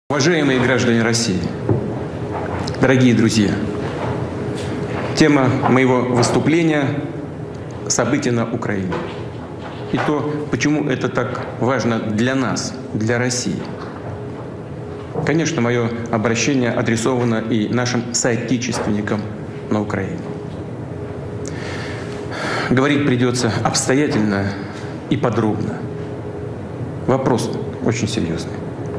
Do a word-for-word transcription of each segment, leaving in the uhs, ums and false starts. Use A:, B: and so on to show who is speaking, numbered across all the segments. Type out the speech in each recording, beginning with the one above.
A: Уважаемые граждане России, дорогие друзья, тема моего выступления – события на Украине. И то, почему это так важно для нас, для России. Конечно, мое обращение адресовано и нашим соотечественникам на Украине. Говорить придется обстоятельно и подробно. Вопрос очень серьезный.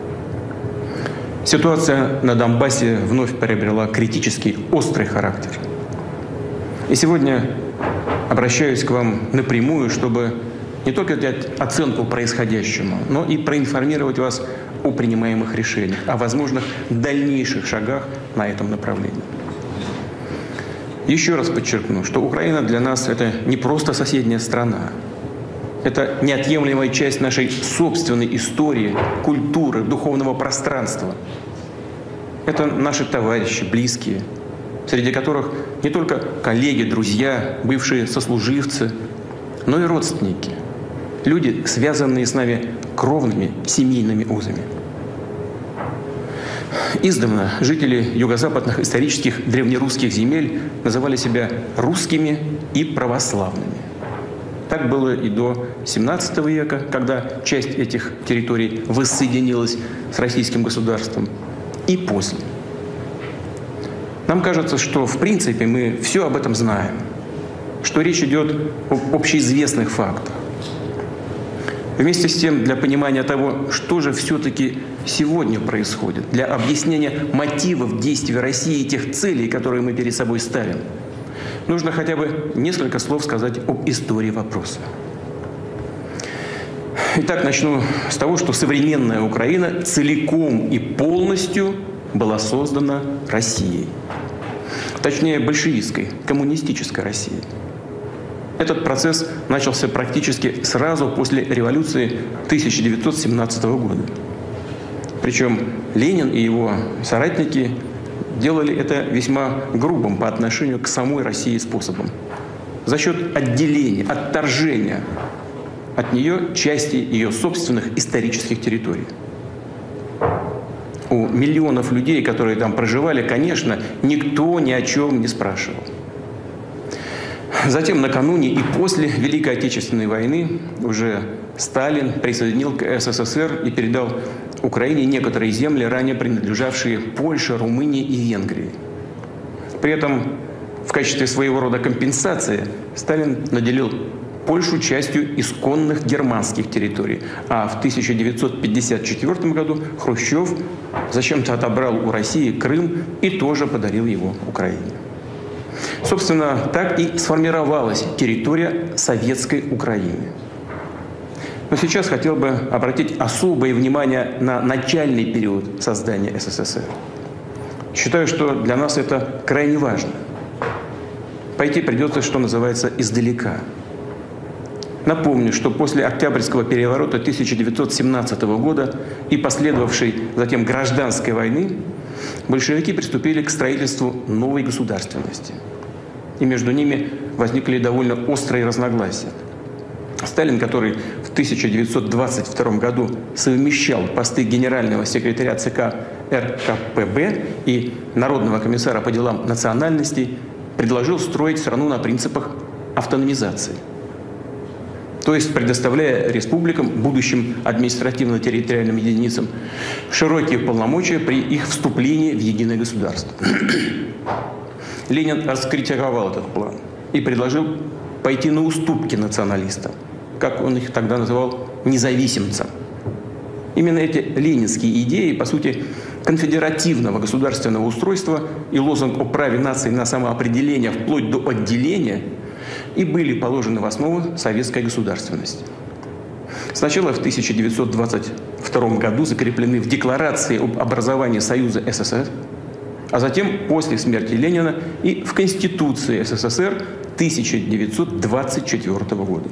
A: Ситуация на Донбассе вновь приобрела критический, острый характер. И сегодня обращаюсь к вам напрямую, чтобы не только дать оценку происходящему, но и проинформировать вас о принимаемых решениях, о возможных дальнейших шагах на этом направлении. Еще раз подчеркну, что Украина для нас – это не просто соседняя страна. Это неотъемлемая часть нашей собственной истории, культуры, духовного пространства. Это наши товарищи, близкие, среди которых не только коллеги, друзья, бывшие сослуживцы, но и родственники. Люди, связанные с нами кровными семейными узами. Издавна жители юго-западных исторических древнерусских земель называли себя русскими и православными. Так было и до семнадцатого века, когда часть этих территорий воссоединилась с российским государством, и после. Нам кажется, что в принципе мы все об этом знаем, что речь идет об общеизвестных фактах. Вместе с тем, для понимания того, что же все-таки сегодня происходит, для объяснения мотивов действий России и тех целей, которые мы перед собой ставим, нужно хотя бы несколько слов сказать об истории вопроса. Итак, начну с того, что современная Украина целиком и полностью была создана Россией. Точнее, большевистской, коммунистической Россией. Этот процесс начался практически сразу после революции тысяча девятьсот семнадцатого года. Причем Ленин и его соратники делали это весьма грубым по отношению к самой России способом. За счет отделения, отторжения от нее части ее собственных исторических территорий. У миллионов людей, которые там проживали, конечно, никто ни о чем не спрашивал. Затем, накануне и после Великой Отечественной войны, уже Сталин присоединил к СССР и передал Украине некоторые земли, ранее принадлежавшие Польше, Румынии и Венгрии. При этом в качестве своего рода компенсации Сталин наделил Польшу частью исконных германских территорий, а в тысяча девятьсот пятьдесят четвёртом году Хрущев зачем-то отобрал у России Крым и тоже подарил его Украине. Собственно, так и сформировалась территория советской Украины. Но сейчас хотел бы обратить особое внимание на начальный период создания СССР. Считаю, что для нас это крайне важно. Пойти придется, что называется, издалека. Напомню, что после Октябрьского переворота тысяча девятьсот семнадцатого года и последовавшей затем гражданской войны большевики приступили к строительству новой государственности. И между ними возникли довольно острые разногласия. Сталин, который в тысяча девятьсот двадцать втором году совмещал посты генерального секретаря ЦК эр ка пэ бэ и народного комиссара по делам национальностей, предложил строить страну на принципах автономизации. То есть предоставляя республикам, будущим административно-территориальным единицам, широкие полномочия при их вступлении в единое государство. Ленин раскритиковал этот план и предложил пойти на уступки националистам, как он их тогда называл, независимцам. Именно эти ленинские идеи, по сути, конфедеративного государственного устройства и лозунг о праве нации на самоопределение вплоть до отделения и были положены в основу советской государственности. Сначала в тысяча девятьсот двадцать втором году закреплены в Декларации об образовании Союза эс эс эс, а затем после смерти Ленина и в Конституции эс эс эс эр тысяча девятьсот двадцать четвёртого года.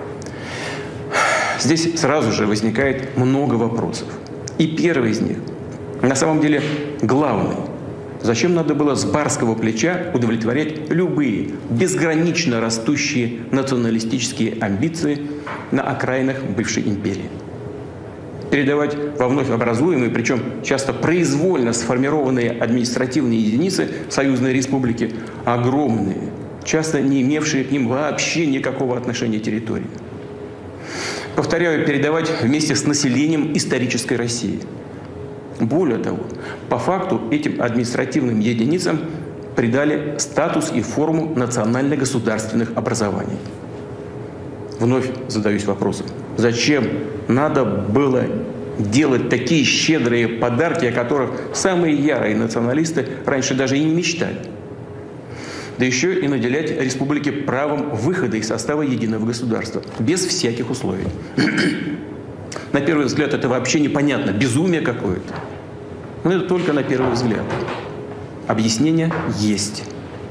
A: Здесь сразу же возникает много вопросов. И первый из них, на самом деле главный. Зачем надо было с барского плеча удовлетворять любые безгранично растущие националистические амбиции на окраинах бывшей империи? передавать во вновь образуемые, причем часто произвольно сформированные административные единицы союзной республики, огромные, часто не имевшие к ним вообще никакого отношения территории. Повторяю, передавать вместе с населением исторической России. Более того, по факту этим административным единицам придали статус и форму национально-государственных образований. Вновь задаюсь вопросом, зачем надо было делать такие щедрые подарки, о которых самые ярые националисты раньше даже и не мечтали? Да еще и наделять республики правом выхода из состава единого государства, без всяких условий. На первый взгляд это вообще непонятно, безумие какое-то. Но это только на первый взгляд. Объяснение есть.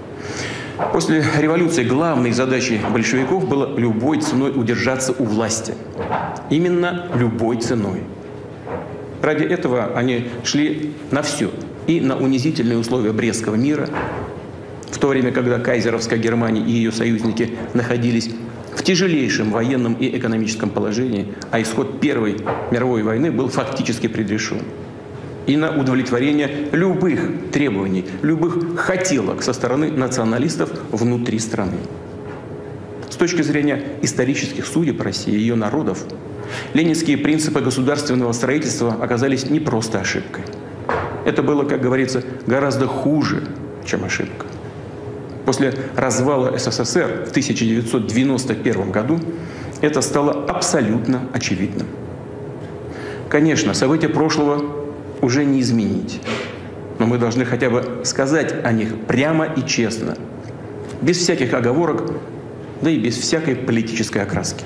A: После революции главной задачей большевиков было любой ценой удержаться у власти. Именно любой ценой. Ради этого они шли на все. И на унизительные условия Брестского мира, в то время, когда кайзеровская Германия и ее союзники находились в тяжелейшем военном и экономическом положении, а исход Первой мировой войны был фактически предрешен. И на удовлетворение любых требований, любых хотелок со стороны националистов внутри страны. С точки зрения исторических судеб России и ее народов, ленинские принципы государственного строительства оказались не просто ошибкой. Это было, как говорится, гораздо хуже, чем ошибка. После развала СССР в тысяча девятьсот девяносто первом году это стало абсолютно очевидным. Конечно, события прошлого уже не изменить. Но мы должны хотя бы сказать о них прямо и честно, без всяких оговорок, да и без всякой политической окраски.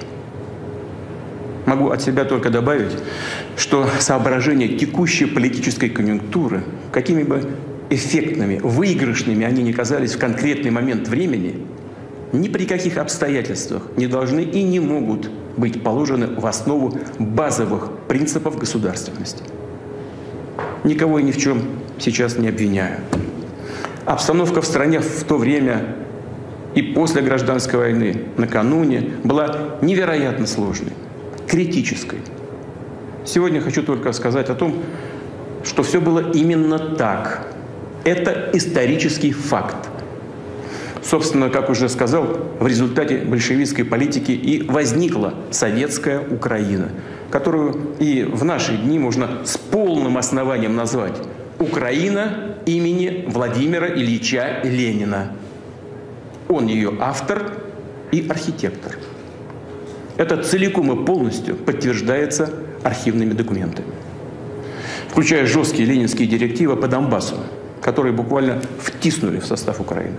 A: Могу от себя только добавить, что соображения текущей политической конъюнктуры, какими бы эффектными, выигрышными они ни казались в конкретный момент времени, ни при каких обстоятельствах не должны и не могут быть положены в основу базовых принципов государственности. Никого и ни в чем сейчас не обвиняю. Обстановка в стране в то время и после гражданской войны, накануне, была невероятно сложной, критической. Сегодня хочу только сказать о том, что все было именно так. Это исторический факт. Собственно, как уже сказал, в результате большевистской политики и возникла советская Украина, которую и в наши дни можно с полным основанием назвать Украина имени Владимира Ильича Ленина. Он ее автор и архитектор. Это целиком и полностью подтверждается архивными документами, включая жесткие ленинские директивы по Донбассу, которые буквально втиснули в состав Украины.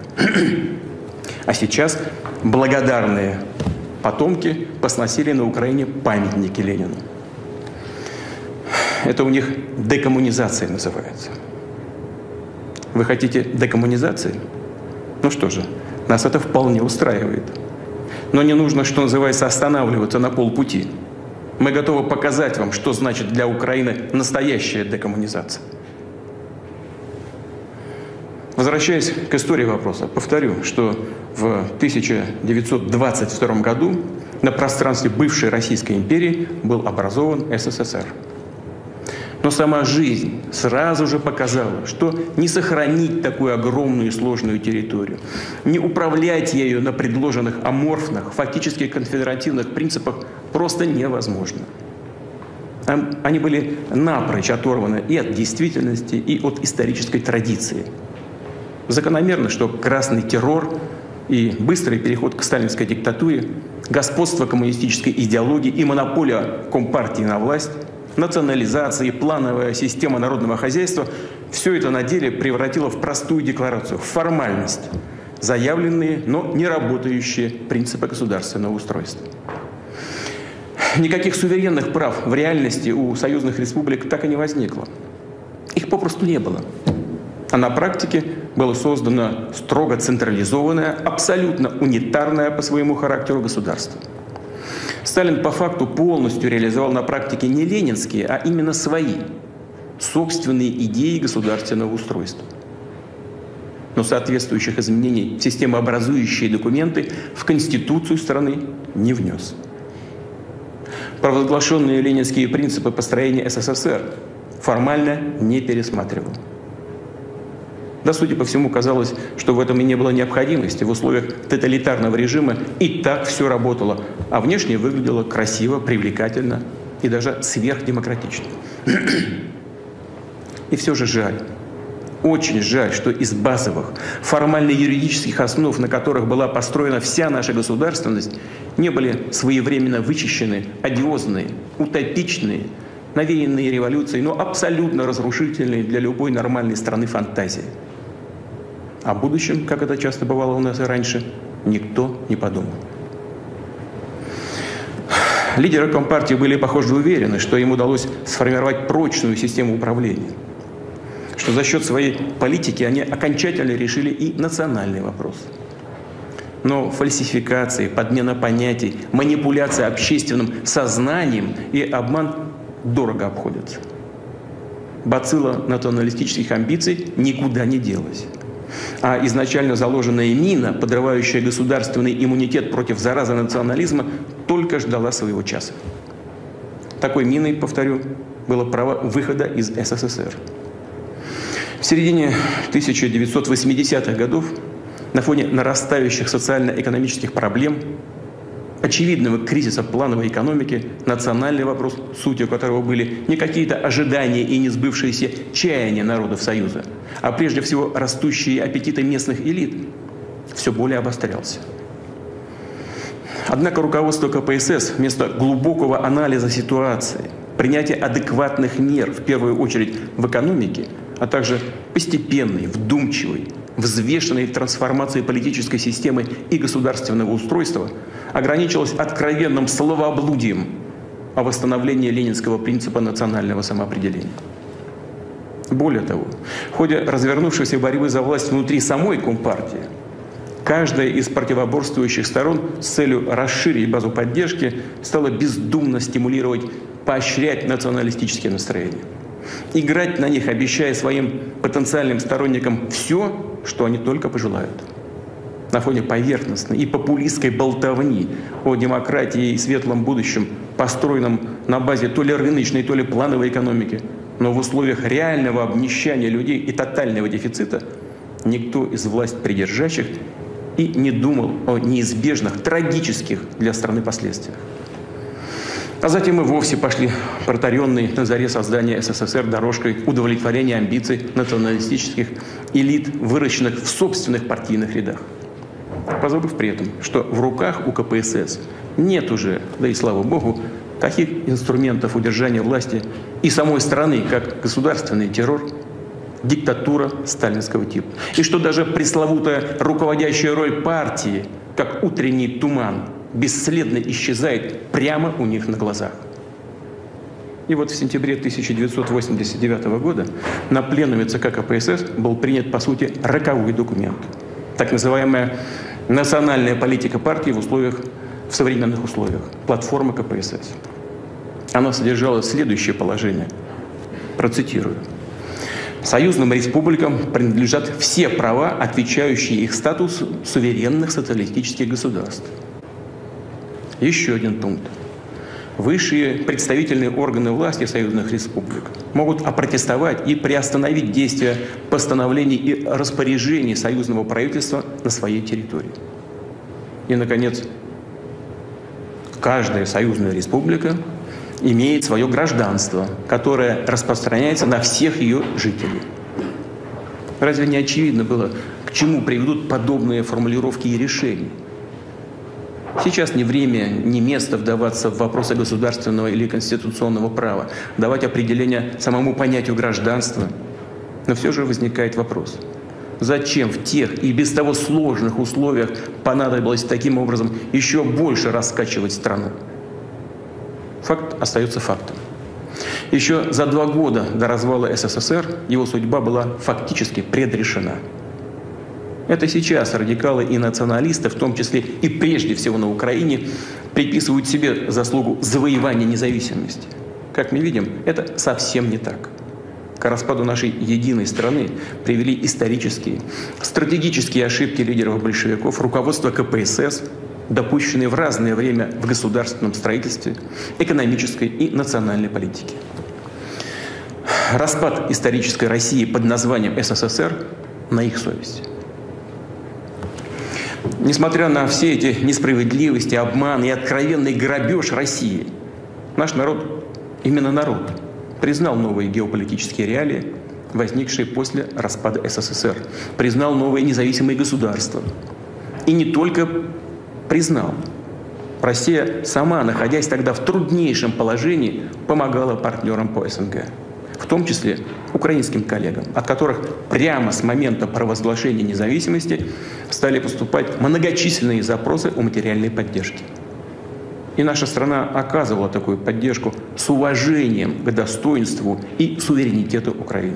A: А сейчас благодарные потомки посносили на Украине памятники Ленину. Это у них декоммунизация называется. Вы хотите декоммунизации? Ну что же, нас это вполне устраивает. Но не нужно, что называется, останавливаться на полпути. Мы готовы показать вам, что значит для Украины настоящая декоммунизация. Возвращаясь к истории вопроса, повторю, что в тысяча девятьсот двадцать втором году на пространстве бывшей Российской империи был образован СССР. Но сама жизнь сразу же показала, что не сохранить такую огромную и сложную территорию, не управлять ею на предложенных аморфных, фактически конфедеративных принципах просто невозможно. Они были напрочь оторваны и от действительности, и от исторической традиции. Закономерно, что красный террор и быстрый переход к сталинской диктатуре, господство коммунистической идеологии и монополия Компартии на власть, национализация и плановая система народного хозяйства – все это на деле превратило в простую декларацию, в формальность, заявленные, но не работающие принципы государственного устройства. Никаких суверенных прав в реальности у союзных республик так и не возникло. Их попросту не было. А на практике было создано строго централизованное, абсолютно унитарное по своему характеру государство. Сталин по факту полностью реализовал на практике не ленинские, а именно свои, собственные идеи государственного устройства. Но соответствующих изменений в системообразующие документы в Конституцию страны не внес. провозглашенные ленинские принципы построения СССР формально не пересматривал. Да, судя по всему, казалось, что в этом и не было необходимости. В условиях тоталитарного режима и так все работало, а внешне выглядело красиво, привлекательно и даже сверхдемократично. И все же жаль, очень жаль, что из базовых, формально-юридических основ, на которых была построена вся наша государственность, не были своевременно вычищены одиозные, утопичные, навеянные революцией, но абсолютно разрушительные для любой нормальной страны фантазии. О будущем, как это часто бывало у нас и раньше, никто не подумал. Лидеры Компартии были, похоже, уверены, что им удалось сформировать прочную систему управления, что за счет своей политики они окончательно решили и национальный вопрос. Но фальсификации, подмена понятий, манипуляция общественным сознанием и обман дорого обходятся. Бацилла националистических амбиций никуда не делась. А изначально заложенная мина, подрывающая государственный иммунитет против заразы национализма, только ждала своего часа. Такой миной, повторю, было право выхода из СССР. В середине тысяча девятьсот восьмидесятых годов на фоне нарастающих социально-экономических проблем, очевидного кризиса плановой экономики, национальный вопрос, сутью которого были не какие-то ожидания и не сбывшиеся чаяния народов Союза, а прежде всего растущие аппетиты местных элит, все более обострялся. Однако руководство ка пэ эс эс вместо глубокого анализа ситуации, принятия адекватных мер, в первую очередь в экономике, а также постепенной, вдумчивой, взвешенной трансформации политической системы и государственного устройства, ограничилось откровенным словоблудием о восстановлении ленинского принципа национального самоопределения. Более того, в ходе развернувшейся борьбы за власть внутри самой Компартии, каждая из противоборствующих сторон с целью расширить базу поддержки стала бездумно стимулировать, поощрять националистические настроения, играть на них, обещая своим потенциальным сторонникам все, что они только пожелают. На фоне поверхностной и популистской болтовни о демократии и светлом будущем, построенном на базе то ли рыночной, то ли плановой экономики, но в условиях реального обнищания людей и тотального дефицита, никто из власть придержащих и не думал о неизбежных, трагических для страны последствиях. А затем и вовсе пошли протаренные на заре создания СССР дорожкой удовлетворения амбиций националистических элит, выращенных в собственных партийных рядах. Позабыв при этом, что в руках у ка пэ эс эс нет уже, да и слава богу, таких инструментов удержания власти и самой страны, как государственный террор, диктатура сталинского типа. И что даже пресловутая руководящая роль партии, как утренний туман, бесследно исчезает прямо у них на глазах. И вот в сентябре тысяча девятьсот восемьдесят девятого года на пленуме цэ ка ка пэ эс эс был принят, по сути, роковой документ. Так называемая национальная политика партии в условиях, в современных условиях, платформа ка пэ эс эс. Она содержала следующее положение, процитирую. Союзным республикам принадлежат все права, отвечающие их статусу суверенных социалистических государств. Еще один пункт. Высшие представительные органы власти союзных республик могут опротестовать и приостановить действия постановлений и распоряжений союзного правительства на своей территории. И, наконец, каждая союзная республика имеет свое гражданство, которое распространяется на всех ее жителей. Разве не очевидно было, к чему приведут подобные формулировки и решения? Сейчас не время, не место вдаваться в вопросы государственного или конституционного права, давать определение самому понятию гражданства. Но все же возникает вопрос. Зачем в тех и без того сложных условиях понадобилось таким образом еще больше раскачивать страну? Факт остается фактом. Еще за два года до развала эс эс эс эр его судьба была фактически предрешена. Это сейчас радикалы и националисты, в том числе и прежде всего на Украине, приписывают себе заслугу завоевания независимости. Как мы видим, это совсем не так. К распаду нашей единой страны привели исторические, стратегические ошибки лидеров большевиков, руководства ка пэ эс эс, допущенные в разное время в государственном строительстве, экономической и национальной политике. Распад исторической России под названием СССР на их совести. Несмотря на все эти несправедливости, обман и откровенный грабеж России, наш народ, именно народ, признал новые геополитические реалии, возникшие после распада СССР, признал новые независимые государства. И не только признал. Россия сама, находясь тогда в труднейшем положении, помогала партнерам по СНГ, в том числе украинским коллегам, от которых прямо с момента провозглашения независимости стали поступать многочисленные запросы о материальной поддержке. И наша страна оказывала такую поддержку с уважением к достоинству и суверенитету Украины.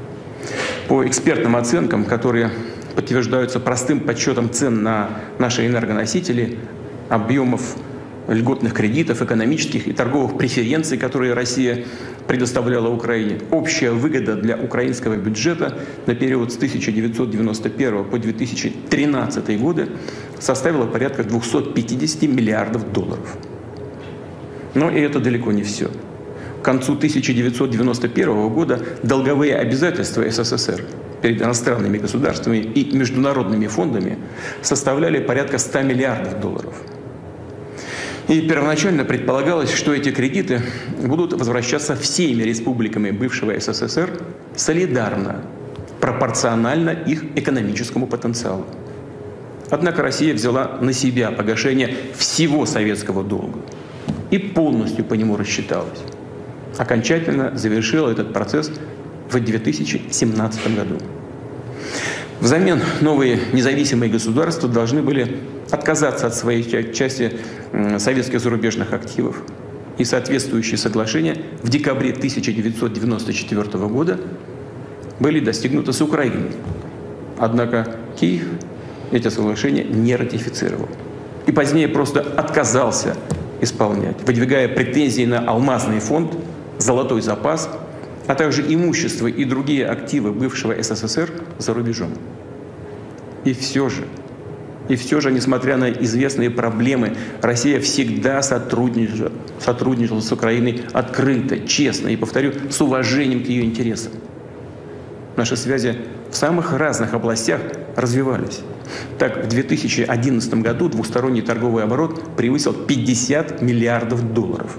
A: По экспертным оценкам, которые подтверждаются простым подсчетом цен на наши энергоносители, объемов льготных кредитов, экономических и торговых преференций, которые Россия предоставляла Украине, общая выгода для украинского бюджета на период с тысяча девятьсот девяносто первого по две тысячи тринадцатый годы составила порядка двухсот пятидесяти миллиардов долларов. Но и это далеко не все. К концу тысяча девятьсот девяносто первого года долговые обязательства СССР перед иностранными государствами и международными фондами составляли порядка ста миллиардов долларов. И первоначально предполагалось, что эти кредиты будут возвращаться всеми республиками бывшего СССР солидарно, пропорционально их экономическому потенциалу. Однако Россия взяла на себя погашение всего советского долга и полностью по нему рассчиталась. Окончательно завершила этот процесс в две тысячи семнадцатом году. Взамен новые независимые государства должны были отказаться от своей части советских зарубежных активов, и соответствующие соглашения в декабре тысяча девятьсот девяносто четвёртого года были достигнуты с Украиной. Однако Киев эти соглашения не ратифицировал и позднее просто отказался исполнять, выдвигая претензии на алмазный фонд, золотой запас, а также имущество и другие активы бывшего СССР за рубежом. И все же, и все же, несмотря на известные проблемы, Россия всегда сотрудничала, сотрудничала с Украиной открыто, честно и, повторю, с уважением к ее интересам. Наши связи в самых разных областях развивались. Так, в две тысячи одиннадцатом году двусторонний торговый оборот превысил пятьдесят миллиардов долларов.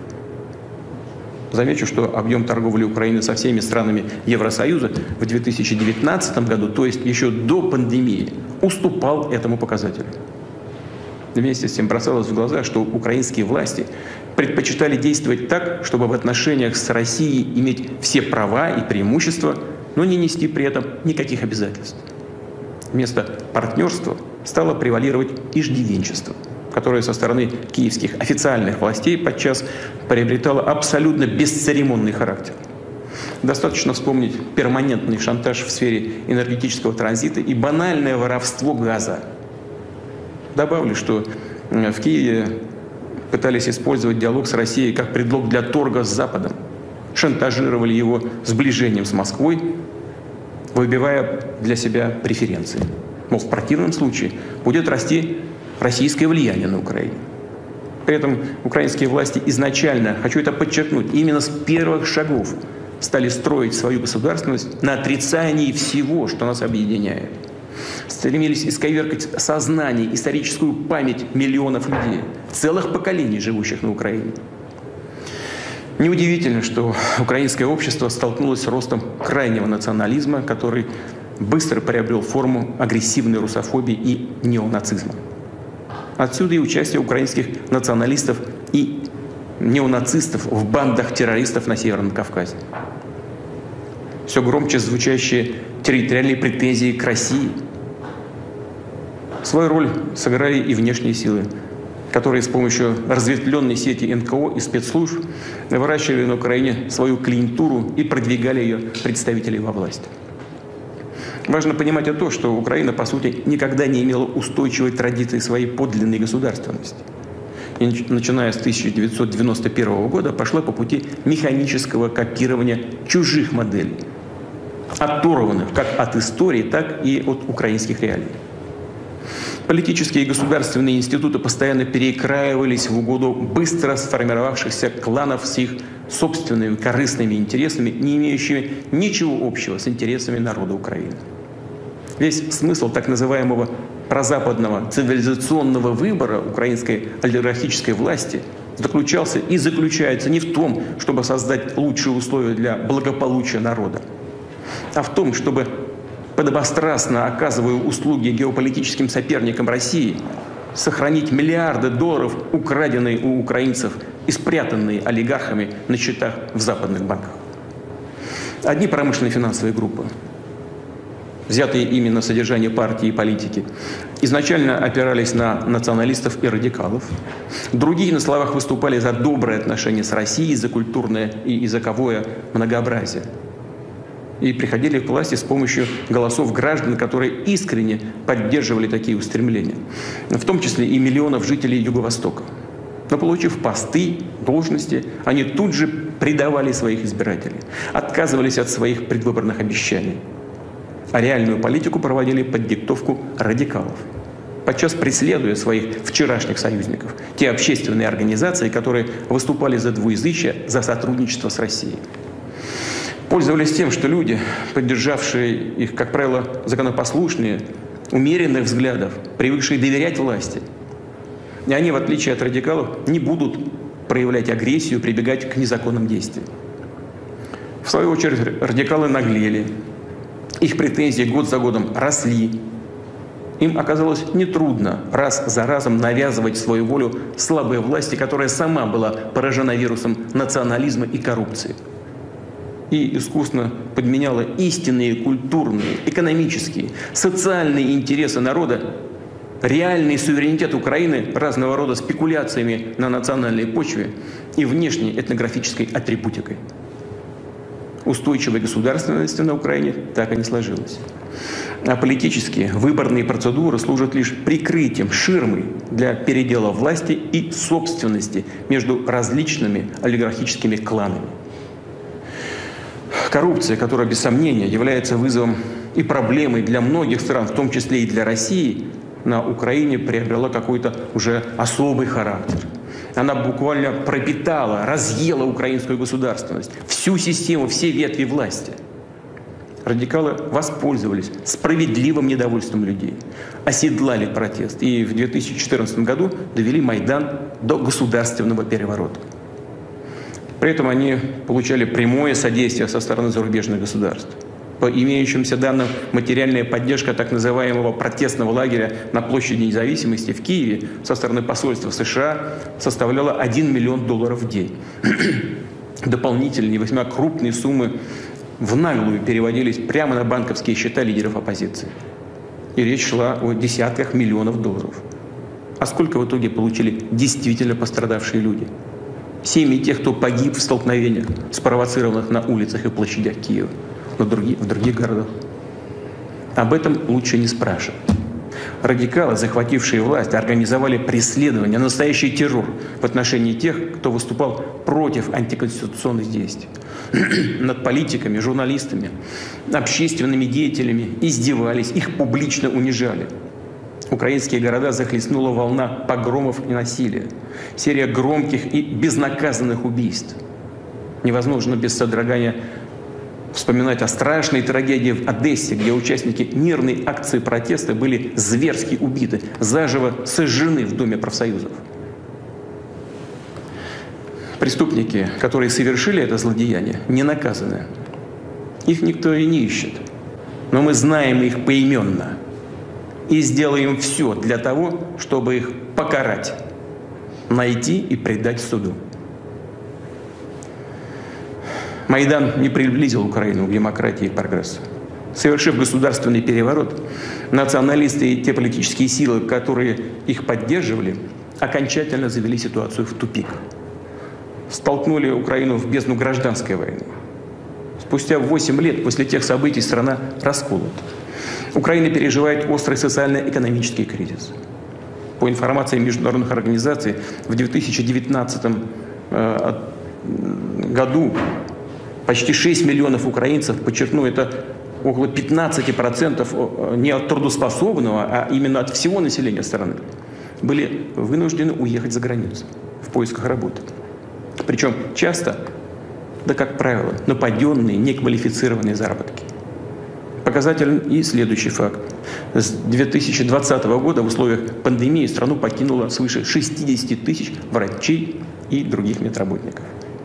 A: Замечу, что объем торговли Украины со всеми странами Евросоюза в две тысячи девятнадцатом году, то есть еще до пандемии, уступал этому показателю. Вместе с тем бросалось в глаза, что украинские власти предпочитали действовать так, чтобы в отношениях с Россией иметь все права и преимущества, но не нести при этом никаких обязательств. Вместо партнерства стало превалировать иждивенчество, которое со стороны киевских официальных властей подчас приобретало абсолютно бесцеремонный характер. Достаточно вспомнить перманентный шантаж в сфере энергетического транзита и банальное воровство газа. Добавлю, что в Киеве пытались использовать диалог с Россией как предлог для торга с Западом, шантажировали его сближением с Москвой, выбивая для себя преференции. Мол, в противном случае будет расти российское влияние на Украине. При этом украинские власти изначально, хочу это подчеркнуть, именно с первых шагов стали строить свою государственность на отрицании всего, что нас объединяет. Стремились исковеркать сознание, историческую память миллионов людей, целых поколений, живущих на Украине. Неудивительно, что украинское общество столкнулось с ростом крайнего национализма, который быстро приобрел форму агрессивной русофобии и неонацизма. Отсюда и участие украинских националистов и неонацистов в бандах террористов на Северном Кавказе. Все громче звучащие территориальные претензии к России. Свою роль сыграли и внешние силы, которые с помощью разветвленной сети эн ка о и спецслужб выращивали на Украине свою клиентуру и продвигали ее представителей во власть. Важно понимать и то, что Украина, по сути, никогда не имела устойчивой традиции своей подлинной государственности. И начиная с тысяча девятьсот девяносто первого года пошла по пути механического копирования чужих моделей, оторванных как от истории, так и от украинских реалий. Политические и государственные институты постоянно перекраивались в угоду быстро сформировавшихся кланов с их собственными корыстными интересами, не имеющими ничего общего с интересами народа Украины. Весь смысл так называемого прозападного цивилизационного выбора украинской олигархической власти заключался и заключается не в том, чтобы создать лучшие условия для благополучия народа, а в том, чтобы, подобострастно оказывая услуги геополитическим соперникам России, сохранить миллиарды долларов, украденные у украинцев и спрятанные олигархами на счетах в западных банках. Одни промышленные финансовые группы, взятые именно содержание партии и политики, изначально опирались на националистов и радикалов. Другие на словах выступали за добрые отношения с Россией, за культурное и языковое многообразие. И приходили к власти с помощью голосов граждан, которые искренне поддерживали такие устремления, в том числе и миллионов жителей Юго-Востока. Но получив посты, должности, они тут же предавали своих избирателей, отказывались от своих предвыборных обещаний, а реальную политику проводили под диктовку радикалов, подчас преследуя своих вчерашних союзников, те общественные организации, которые выступали за двуязычие, за сотрудничество с Россией. Пользовались тем, что люди, поддержавшие их, как правило, законопослушные, умеренных взглядов, привыкшие доверять власти, и они, в отличие от радикалов, не будут проявлять агрессию, прибегать к незаконным действиям. В свою очередь, радикалы наглели, их претензии год за годом росли. Им оказалось нетрудно раз за разом навязывать свою волю слабой власти, которая сама была поражена вирусом национализма и коррупции, и искусно подменяла истинные культурные, экономические, социальные интересы народа, реальный суверенитет Украины разного рода спекуляциями на национальной почве и внешней этнографической атрибутикой. Устойчивой государственности на Украине так и не сложилось. А политические выборные процедуры служат лишь прикрытием, ширмой для передела власти и собственности между различными олигархическими кланами. Коррупция, которая, без сомнения, является вызовом и проблемой для многих стран, в том числе и для России, на Украине приобрела какой-то уже особый характер. Она буквально пропитала, разъела украинскую государственность, всю систему, все ветви власти. Радикалы воспользовались справедливым недовольством людей, оседлали протест и в две тысячи четырнадцатом году довели Майдан до государственного переворота. При этом они получали прямое содействие со стороны зарубежных государств. По имеющимся данным, материальная поддержка так называемого протестного лагеря на площади Независимости в Киеве со стороны посольства США составляла один миллион долларов в день. Дополнительные весьма крупные суммы в наглую переводились прямо на банковские счета лидеров оппозиции. И речь шла о десятках миллионов долларов. А сколько в итоге получили действительно пострадавшие люди? Семьи тех, кто погиб в столкновениях, спровоцированных на улицах и площадях Киева, но другие, в других городах. Об этом лучше не спрашивать. Радикалы, захватившие власть, организовали преследование, настоящий террор в отношении тех, кто выступал против антиконституционных действий. Над политиками, журналистами, общественными деятелями издевались, их публично унижали. Украинские города захлестнула волна погромов и насилия, серия громких и безнаказанных убийств. Невозможно без содрогания вспоминать о страшной трагедии в Одессе, где участники мирной акции протеста были зверски убиты, заживо сожжены в Доме профсоюзов. Преступники, которые совершили это злодеяние, не наказаны. Их никто и не ищет. Но мы знаем их поименно и сделаем все для того, чтобы их покарать, найти и предать суду. Майдан не приблизил Украину к демократии и прогрессу. Совершив государственный переворот, националисты и те политические силы, которые их поддерживали, окончательно завели ситуацию в тупик. Столкнули Украину в бездну гражданской войны. Спустя восемь лет после тех событий страна расколота. Украина переживает острый социально-экономический кризис. По информации международных организаций, в две тысячи девятнадцатом году почти шесть миллионов украинцев, подчеркну, это около пятнадцати процентов не от трудоспособного, а именно от всего населения страны, были вынуждены уехать за границу в поисках работы. Причем часто, да как правило, на паденные, неквалифицированные заработки. Показателен и следующий факт. С две тысячи двадцатого года в условиях пандемии страну покинуло свыше шестидесяти тысяч врачей и других медработников.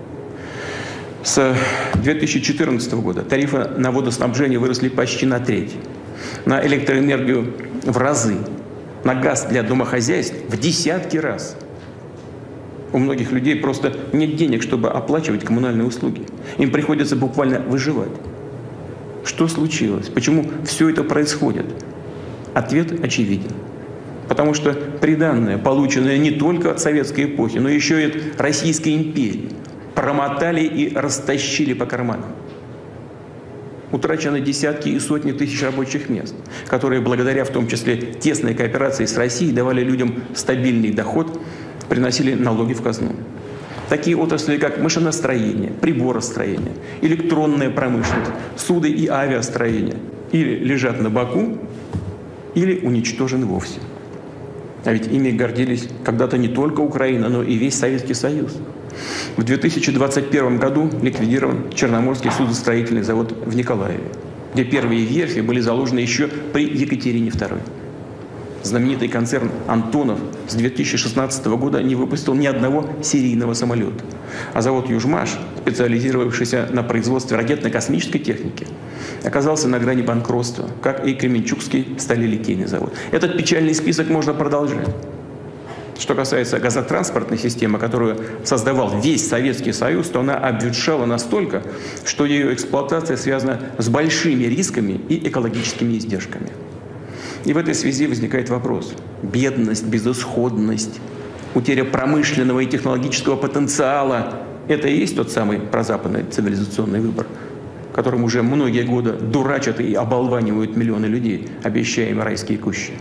A: С две тысячи четырнадцатого года тарифы на водоснабжение выросли почти на треть, на электроэнергию в разы, на газ для домохозяйств в десятки раз. У многих людей просто нет денег, чтобы оплачивать коммунальные услуги. Им приходится буквально выживать. Что случилось? Почему все это происходит? Ответ очевиден. Потому что приданное, полученное не только от советской эпохи, но еще и от Российской империи, промотали и растащили по карманам. Утрачены десятки и сотни тысяч рабочих мест, которые благодаря в том числе тесной кооперации с Россией давали людям стабильный доход, приносили налоги в казну. Такие отрасли, как машиностроение, приборостроение, электронная промышленность, суды и авиастроение или лежат на боку, или уничтожены вовсе. А ведь ими гордились когда-то не только Украина, но и весь Советский Союз. В две тысячи двадцать первом году ликвидирован Черноморский судостроительный завод в Николаеве, где первые верфи были заложены еще при Екатерине второй. Знаменитый концерн «Антонов» с две тысячи шестнадцатого года не выпустил ни одного серийного самолета. А завод «Южмаш», специализировавшийся на производстве ракетно-космической техники, оказался на грани банкротства, как и Кременчугский сталелитейный завод. Этот печальный список можно продолжать. Что касается газотранспортной системы, которую создавал весь Советский Союз, то она обветшала настолько, что ее эксплуатация связана с большими рисками и экологическими издержками. И в этой связи возникает вопрос. Бедность, безысходность, утеря промышленного и технологического потенциала – это и есть тот самый прозападный цивилизационный выбор, которым уже многие годы дурачат и оболванивают миллионы людей, обещая им райские кущи.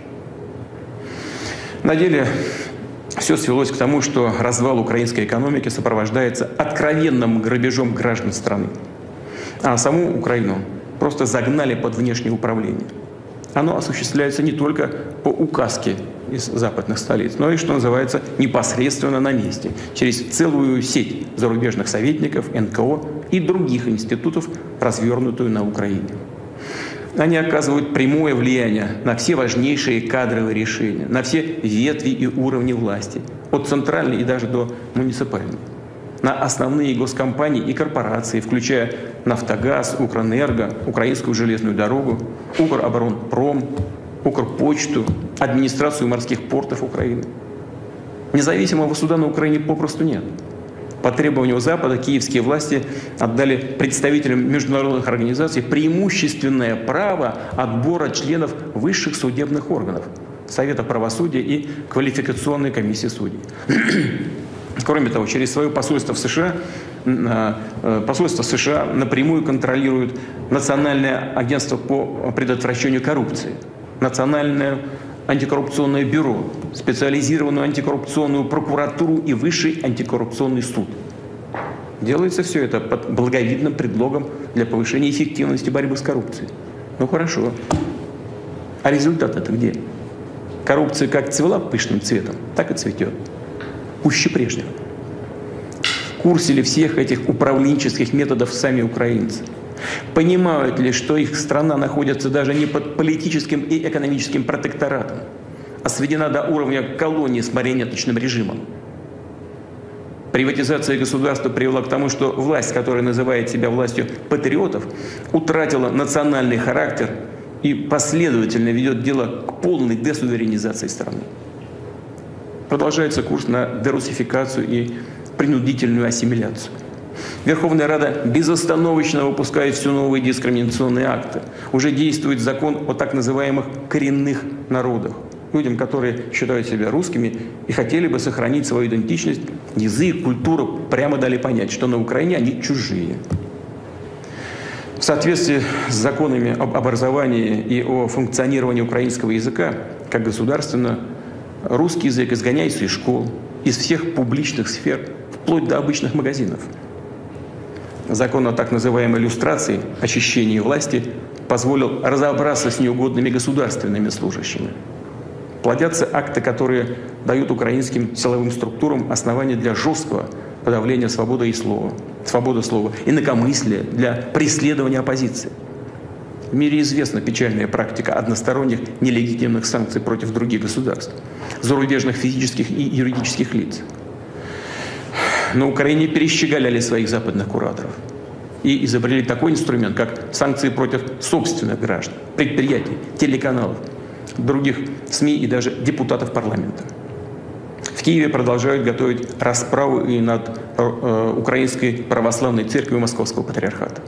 A: На деле все свелось к тому, что развал украинской экономики сопровождается откровенным грабежом граждан страны. А саму Украину просто загнали под внешнее управление. Оно осуществляется не только по указке из западных столиц, но и, что называется, непосредственно на месте, через целую сеть зарубежных советников, эн ка о и других институтов, развернутую на Украине. Они оказывают прямое влияние на все важнейшие кадровые решения, на все ветви и уровни власти, от центральной и даже до муниципальной, на основные госкомпании и корпорации, включая «Нафтогаз», «Укрэнерго», «Украинскую железную дорогу», «Укроборонпром», «Укрпочту», администрацию морских портов Украины. Независимого суда на Украине попросту нет. По требованию Запада киевские власти отдали представителям международных организаций преимущественное право отбора членов высших судебных органов, Совета правосудия и квалификационной комиссии судей. Кроме того, через свое посольство в США, посольство США напрямую контролирует Национальное агентство по предотвращению коррупции, Национальное антикоррупционное бюро, специализированную антикоррупционную прокуратуру и Высший антикоррупционный суд. Делается все это под благовидным предлогом для повышения эффективности борьбы с коррупцией. Ну хорошо. А результат это где? Коррупция как цвела пышным цветом, так и цветет. Пуще прежнего. В курсе ли всех этих управленческих методов сами украинцы? Понимают ли, что их страна находится даже не под политическим и экономическим протекторатом, а сведена до уровня колонии с марионеточным режимом? Приватизация государства привела к тому, что власть, которая называет себя властью патриотов, утратила национальный характер и последовательно ведет дело к полной десуверенизации страны. Продолжается курс на дерусификацию и принудительную ассимиляцию. Верховная Рада безостановочно выпускает все новые дискриминационные акты. Уже действует закон о так называемых коренных народах. Людям, которые считают себя русскими и хотели бы сохранить свою идентичность, язык, культуру, прямо дали понять, что на Украине они чужие. В соответствии с законами об образовании и о функционировании украинского языка, как государственного, русский язык изгоняется из школ, из всех публичных сфер, вплоть до обычных магазинов. Закон о так называемой люстрации, очищении власти, позволил разобраться с неугодными государственными служащими. Плодятся акты, которые дают украинским силовым структурам основания для жесткого подавления свободы и слова, свободы слова, инакомыслия, для преследования оппозиции. В мире известна печальная практика односторонних нелегитимных санкций против других государств, зарубежных физических и юридических лиц. На Украине перещеголяли своих западных кураторов и изобрели такой инструмент, как санкции против собственных граждан, предприятий, телеканалов, других СМИ и даже депутатов парламента. В Киеве продолжают готовить расправу и над э, Украинской православной церковью Московского патриархата.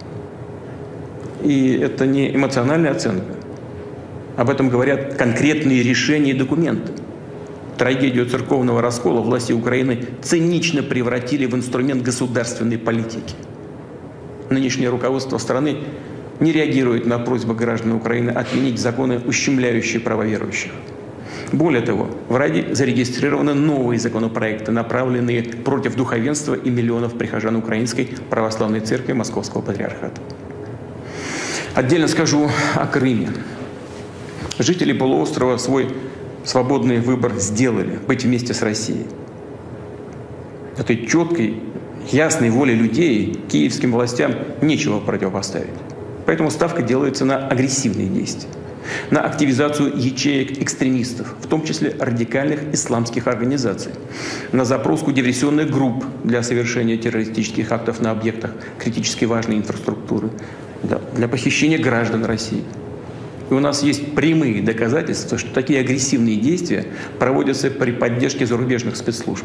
A: И это не эмоциональная оценка. Об этом говорят конкретные решения и документы. Трагедию церковного раскола власти Украины цинично превратили в инструмент государственной политики. Нынешнее руководство страны не реагирует на просьбы граждан Украины отменить законы, ущемляющие права верующих. Более того, в Раде зарегистрированы новые законопроекты, направленные против духовенства и миллионов прихожан Украинской православной церкви Московского патриархата. Отдельно скажу о Крыме. Жители полуострова свой свободный выбор сделали – быть вместе с Россией. Этой четкой, ясной воле людей киевским властям нечего противопоставить. Поэтому ставка делается на агрессивные действия, на активизацию ячеек экстремистов, в том числе радикальных исламских организаций, на запруску диверсионных групп для совершения террористических актов на объектах критически важной инфраструктуры, для похищения граждан России. И у нас есть прямые доказательства, что такие агрессивные действия проводятся при поддержке зарубежных спецслужб.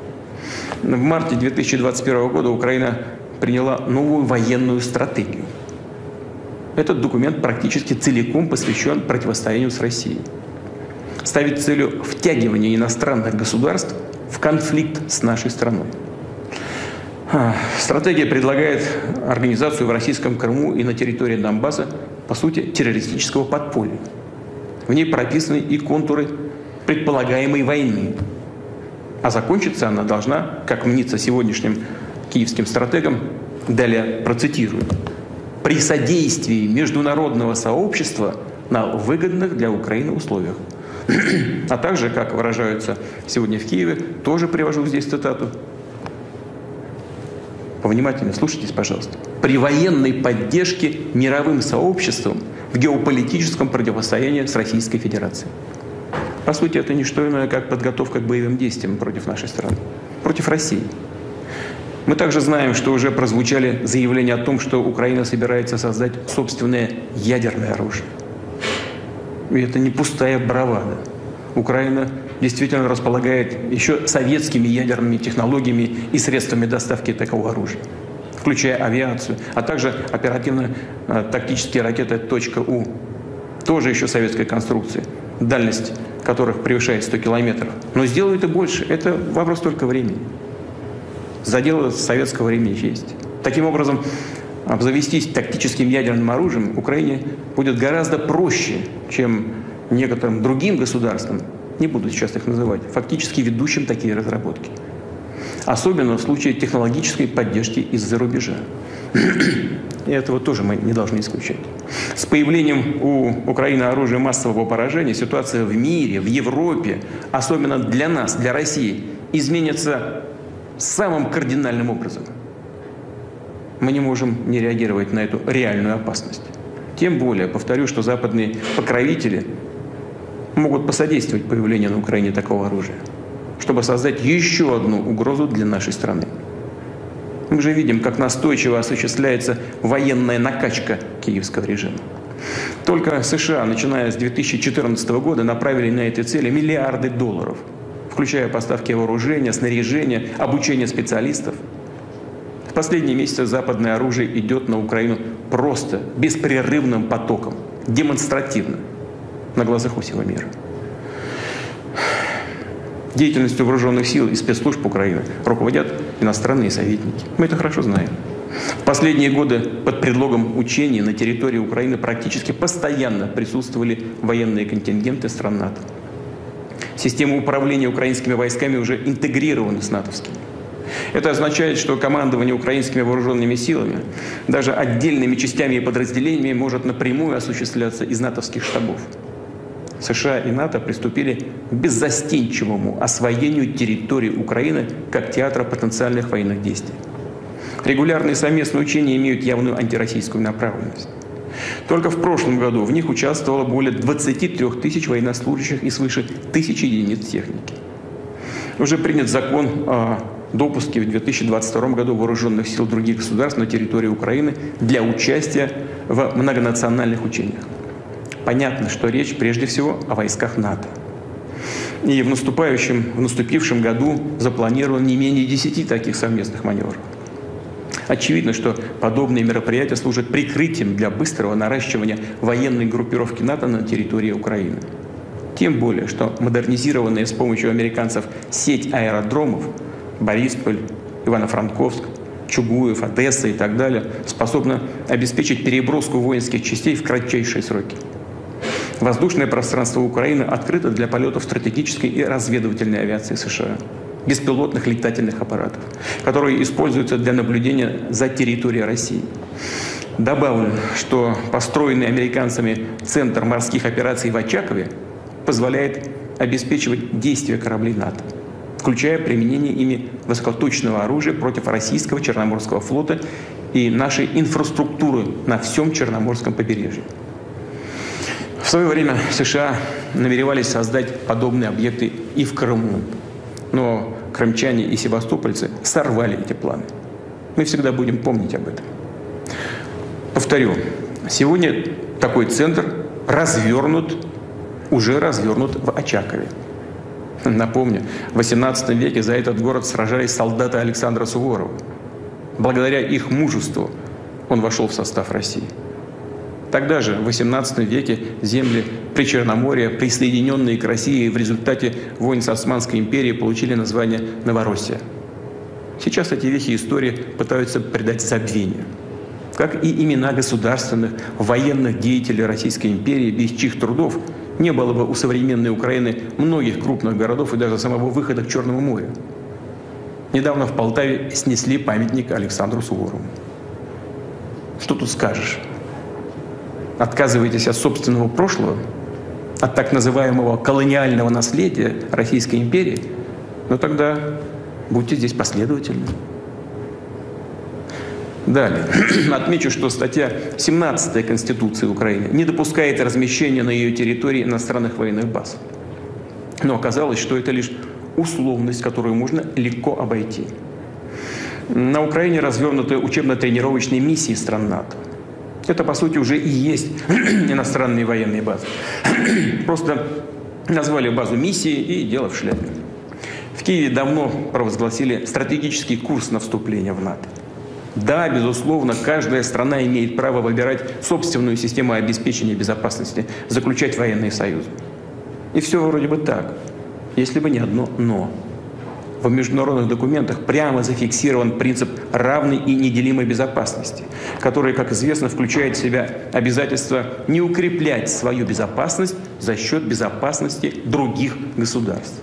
A: В марте две тысячи двадцать первого года Украина приняла новую военную стратегию. Этот документ практически целиком посвящен противостоянию с Россией. Ставит целью втягивание иностранных государств в конфликт с нашей страной. Стратегия предлагает организацию в российском Крыму и на территории Донбасса, по сути, террористического подполья. В ней прописаны и контуры предполагаемой войны. А закончиться она должна, как мнится сегодняшним киевским стратегам, далее процитирую, при содействии международного сообщества на выгодных для Украины условиях. А также, как выражаются сегодня в Киеве, тоже привожу здесь цитату, повнимательнее слушайтесь, пожалуйста. При военной поддержке мировым сообществом в геополитическом противостоянии с Российской Федерацией. По сути, это не что иное, как подготовка к боевым действиям против нашей страны, против России. Мы также знаем, что уже прозвучали заявления о том, что Украина собирается создать собственное ядерное оружие. И это не пустая бравада. Украина действительно располагает еще советскими ядерными технологиями и средствами доставки такого оружия, включая авиацию, а также оперативно-тактические ракеты .У, тоже еще советской конструкции, дальность которых превышает сто километров. Но сделают и больше. Это вопрос только времени. Задело советского времени есть. Таким образом, обзавестись тактическим ядерным оружием Украине будет гораздо проще, чем некоторым другим государствам, не буду сейчас их называть, фактически ведущим такие разработки. Особенно в случае технологической поддержки из-за рубежа. И этого тоже мы не должны исключать. С появлением у Украины оружия массового поражения ситуация в мире, в Европе, особенно для нас, для России, изменится самым кардинальным образом. Мы не можем не реагировать на эту реальную опасность. Тем более, повторю, что западные покровители могут посодействовать появлению на Украине такого оружия, чтобы создать еще одну угрозу для нашей страны. Мы же видим, как настойчиво осуществляется военная накачка киевского режима. Только США, начиная с две тысячи четырнадцатого года, направили на эти цели миллиарды долларов, включая поставки вооружения, снаряжения, обучение специалистов. В последние месяцы западное оружие идет на Украину просто беспрерывным потоком, демонстративно, на глазах у всего мира. Деятельностью вооруженных сил и спецслужб Украины руководят иностранные советники. Мы это хорошо знаем. В последние годы под предлогом учений на территории Украины практически постоянно присутствовали военные контингенты стран НАТО. Система управления украинскими войсками уже интегрирована с натовскими. Это означает, что командование украинскими вооруженными силами, даже отдельными частями и подразделениями, может напрямую осуществляться из натовских штабов. США и НАТО приступили к беззастенчивому освоению территории Украины как театра потенциальных военных действий. Регулярные совместные учения имеют явную антироссийскую направленность. Только в прошлом году в них участвовало более двадцати трёх тысяч военнослужащих и свыше тысячи единиц техники. Уже принят закон о допуске в две тысячи двадцать втором году вооруженных сил других государств на территории Украины для участия в многонациональных учениях. Понятно, что речь прежде всего о войсках НАТО. И в наступающем, в наступившем году запланировано не менее десяти таких совместных маневров. Очевидно, что подобные мероприятия служат прикрытием для быстрого наращивания военной группировки НАТО на территории Украины. Тем более, что модернизированная с помощью американцев сеть аэродромов Борисполь, Ивано-Франковск, Чугуев, Одесса и так далее способна обеспечить переброску воинских частей в кратчайшие сроки. Воздушное пространство Украины открыто для полетов стратегической и разведывательной авиации США, беспилотных летательных аппаратов, которые используются для наблюдения за территорией России. Добавлю, что построенный американцами Центр морских операций в Очакове позволяет обеспечивать действия кораблей НАТО, включая применение ими высокоточного оружия против российского Черноморского флота и нашей инфраструктуры на всем Черноморском побережье. В свое время США намеревались создать подобные объекты и в Крыму, но крымчане и севастопольцы сорвали эти планы. Мы всегда будем помнить об этом. Повторю, сегодня такой центр развернут, уже развернут в Очакове. Напомню, в восемнадцатом веке за этот город сражались солдаты Александра Суворова. Благодаря их мужеству он вошел в состав России. Тогда же, в восемнадцатом веке, земли Причерноморья, присоединенные к России в результате войн с Османской империей, получили название Новороссия. Сейчас эти вехи истории пытаются придать забвению. Как и имена государственных, военных деятелей Российской империи, без чьих трудов не было бы у современной Украины многих крупных городов и даже самого выхода к Черному морю. Недавно в Полтаве снесли памятник Александру Суворову. Что тут скажешь? Отказываетесь от собственного прошлого, от так называемого колониального наследия Российской империи, но тогда будьте здесь последовательны. Далее. Отмечу, что статья семнадцатая Конституции Украины не допускает размещения на ее территории иностранных военных баз. Но оказалось, что это лишь условность, которую можно легко обойти. На Украине развернуты учебно-тренировочные миссии стран НАТО. Это, по сути, уже и есть иностранные военные базы. Просто назвали базу миссией и дело в шляпе. В Киеве давно провозгласили стратегический курс на вступление в НАТО. Да, безусловно, каждая страна имеет право выбирать собственную систему обеспечения безопасности, заключать военные союзы. И все вроде бы так, если бы не одно «но». В международных документах прямо зафиксирован принцип равной и неделимой безопасности, который, как известно, включает в себя обязательство не укреплять свою безопасность за счет безопасности других государств.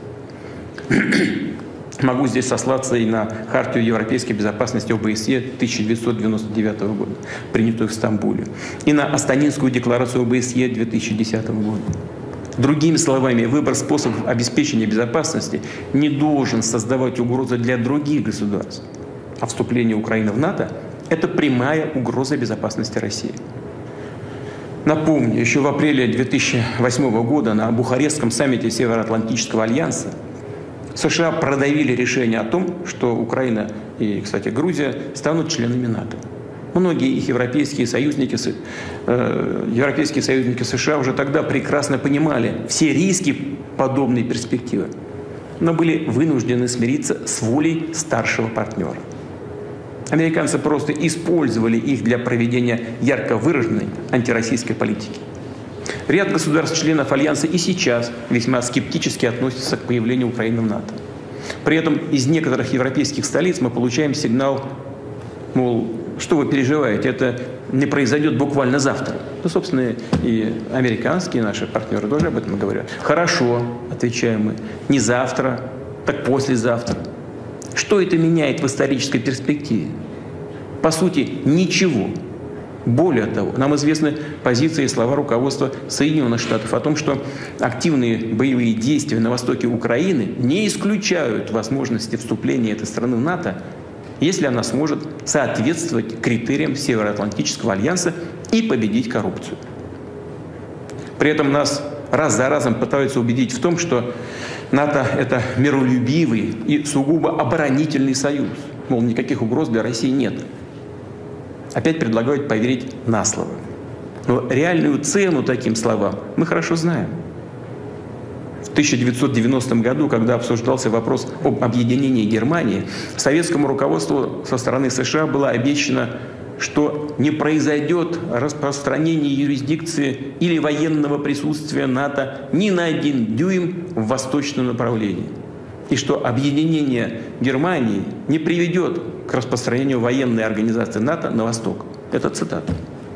A: Могу здесь сослаться и на Хартию европейской безопасности ОБСЕ тысяча девятьсот девяносто девятого года, принятую в Стамбуле, и на Астанинскую декларацию ОБСЕ две тысячи десятого года. Другими словами, выбор способов обеспечения безопасности не должен создавать угрозы для других государств. А вступление Украины в НАТО – это прямая угроза безопасности России. Напомню, еще в апреле две тысячи восьмого года на Бухарестском саммите Североатлантического альянса США продавили решение о том, что Украина и, кстати, Грузия станут членами НАТО. Многие их европейские союзники, э, европейские союзники США уже тогда прекрасно понимали все риски подобной перспективы, но были вынуждены смириться с волей старшего партнера. Американцы просто использовали их для проведения ярко выраженной антироссийской политики. Ряд государств-членов Альянса и сейчас весьма скептически относятся к появлению Украины в НАТО. При этом из некоторых европейских столиц мы получаем сигнал, мол, что вы переживаете, это не произойдет буквально завтра. Ну, собственно, и американские наши партнеры тоже об этом говорят. Хорошо, отвечаем мы, не завтра, так послезавтра. Что это меняет в исторической перспективе? По сути, ничего. Более того, нам известны позиции и слова руководства Соединенных Штатов о том, что активные боевые действия на востоке Украины не исключают возможности вступления этой страны в НАТО, если она сможет соответствовать критериям Североатлантического альянса и победить коррупцию. При этом нас раз за разом пытаются убедить в том, что НАТО – это миролюбивый и сугубо оборонительный союз. Мол, никаких угроз для России нет. Опять предлагают поверить на слово. Но реальную цену таким словам мы хорошо знаем. В тысяча девятьсот девяностом году, когда обсуждался вопрос об объединении Германии, советскому руководству со стороны США было обещано, что не произойдет распространение юрисдикции или военного присутствия НАТО ни на один дюйм в восточном направлении. И что объединение Германии не приведет к распространению военной организации НАТО на восток. Это цитата.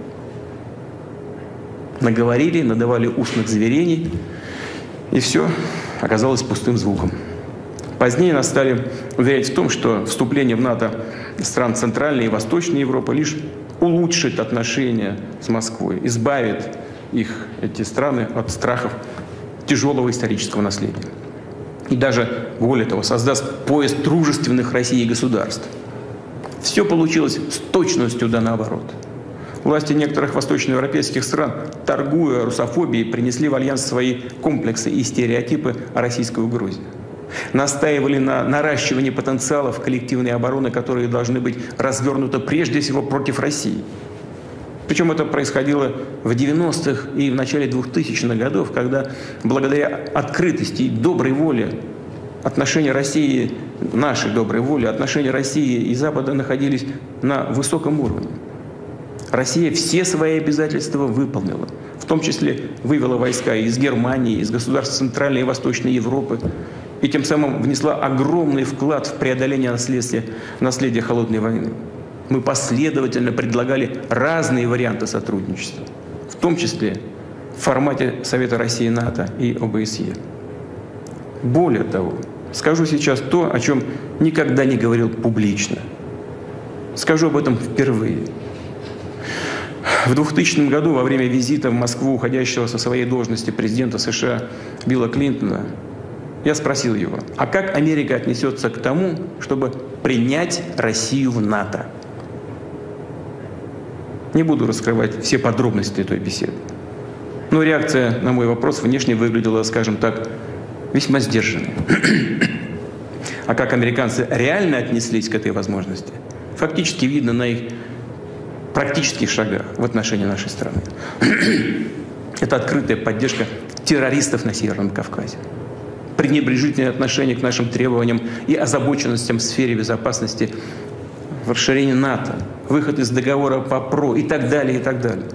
A: Наговорили, надавали устных заверений, и все оказалось пустым звуком. Позднее нас стали уверять в том, что вступление в НАТО стран Центральной и Восточной Европы лишь улучшит отношения с Москвой, избавит их, эти страны, от страхов тяжелого исторического наследия. И даже, более того, создаст пояс дружественных России государств. Все получилось с точностью да наоборот. Власти некоторых восточноевропейских стран, торгуя русофобией, принесли в альянс свои комплексы и стереотипы о российской угрозе. Настаивали на наращивании потенциалов коллективной обороны, которые должны быть развернуты прежде всего против России. Причем это происходило в девяностых и в начале двухтысячных годов, когда благодаря открытости и доброй воле отношения России, нашей доброй воли, отношения России и Запада находились на высоком уровне. Россия все свои обязательства выполнила, в том числе вывела войска из Германии, из государств Центральной и Восточной Европы, и тем самым внесла огромный вклад в преодоление наследия, наследия холодной войны. Мы последовательно предлагали разные варианты сотрудничества, в том числе в формате Совета России, НАТО и О Бэ Эс Е. Более того, скажу сейчас то, о чем никогда не говорил публично. Скажу об этом впервые. В двухтысячном году, во время визита в Москву уходящего со своей должности президента США Билла Клинтона, я спросил его, а как Америка отнесется к тому, чтобы принять Россию в НАТО? Не буду раскрывать все подробности той беседы. Но реакция на мой вопрос внешне выглядела, скажем так, весьма сдержанной. А как американцы реально отнеслись к этой возможности, фактически видно на их практических шагах в отношении нашей страны. Это открытая поддержка террористов на Северном Кавказе, пренебрежительное отношение к нашим требованиям и озабоченностям в сфере безопасности, в расширении НАТО, выход из договора по ПРО и так далее, и так далее.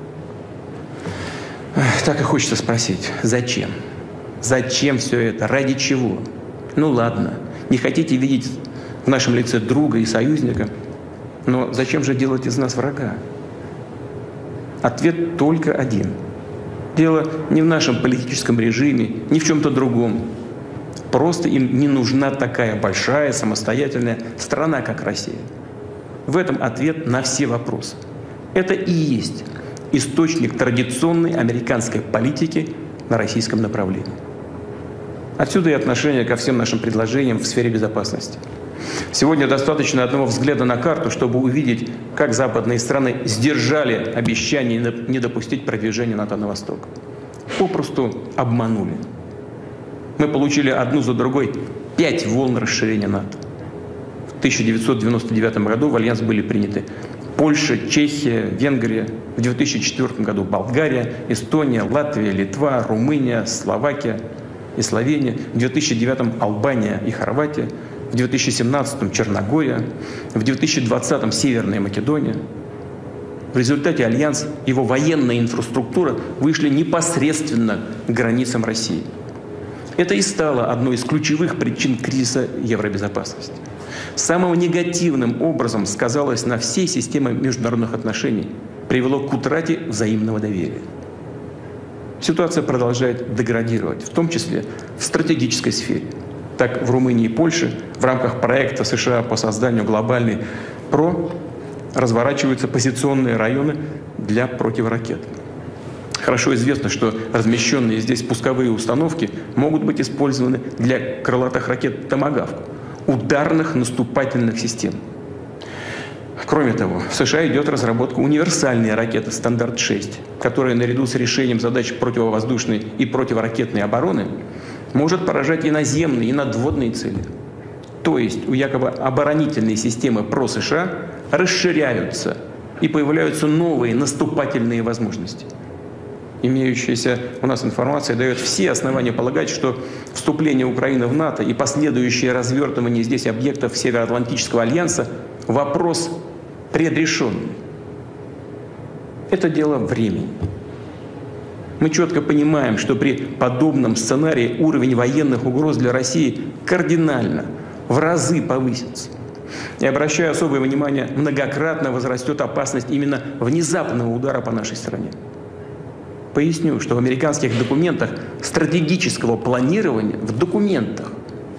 A: Так и хочется спросить, зачем? Зачем все это? Ради чего? Ну ладно, не хотите видеть в нашем лице друга и союзника, но зачем же делать из нас врага? Ответ только один. Дело не в нашем политическом режиме, ни в чем-то другом. Просто им не нужна такая большая самостоятельная страна, как Россия. В этом ответ на все вопросы. Это и есть источник традиционной американской политики на российском направлении. Отсюда и отношение ко всем нашим предложениям в сфере безопасности. Сегодня достаточно одного взгляда на карту, чтобы увидеть, как западные страны сдержали обещание не допустить продвижения НАТО на восток. Попросту обманули. Мы получили одну за другой пять волн расширения НАТО. В тысяча девятьсот девяносто девятом году в альянс были приняты Польша, Чехия, Венгрия. В две тысячи четвёртом году Болгария, Эстония, Латвия, Литва, Румыния, Словакия и Словения. В две тысячи девятом Албания и Хорватия. В две тысячи семнадцатом Черногория. В две тысячи двадцатом Северная Македония. В результате альянс, его военная инфраструктура вышли непосредственно к границам России. Это и стало одной из ключевых причин кризиса евробезопасности. Самым негативным образом сказалось на всей системе международных отношений, привело к утрате взаимного доверия. Ситуация продолжает деградировать, в том числе в стратегической сфере. так в Румынии и Польше в рамках проекта США по созданию глобальной ПРО разворачиваются позиционные районы для противоракет. Хорошо известно, что размещенные здесь пусковые установки могут быть использованы для крылатых ракет «Томагавк», ударных наступательных систем. Кроме того, в США идет разработка универсальной ракеты «Стандарт шесть», которая наряду с решением задач противовоздушной и противоракетной обороны может поражать и наземные, и надводные цели. То есть у якобы оборонительной системы ПРО США расширяются и появляются новые наступательные возможности. Имеющаяся у нас информация дает все основания полагать, что вступление Украины в НАТО и последующее развертывание здесь объектов Североатлантического альянса – вопрос предрешенный. Это дело времени. Мы четко понимаем, что при подобном сценарии уровень военных угроз для России кардинально, в разы повысится. И, обращая особое внимание, многократно возрастет опасность именно внезапного удара по нашей стране. Поясню, что в американских документах стратегического планирования, в документах,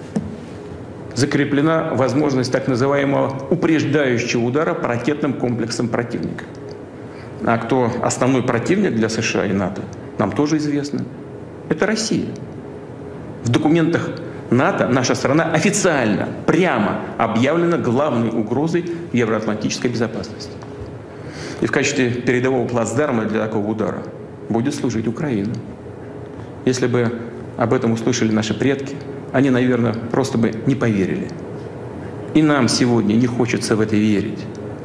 A: закреплена возможность так называемого упреждающего удара по ракетным комплексам противника. А кто основной противник для США и НАТО, нам тоже известно. Это Россия. В документах НАТО наша страна официально, прямо объявлена главной угрозой евроатлантической безопасности. И в качестве передового плацдарма для такого удара будет служить Украина. Если бы об этом услышали наши предки, они, наверное, просто бы не поверили. И нам сегодня не хочется в это верить.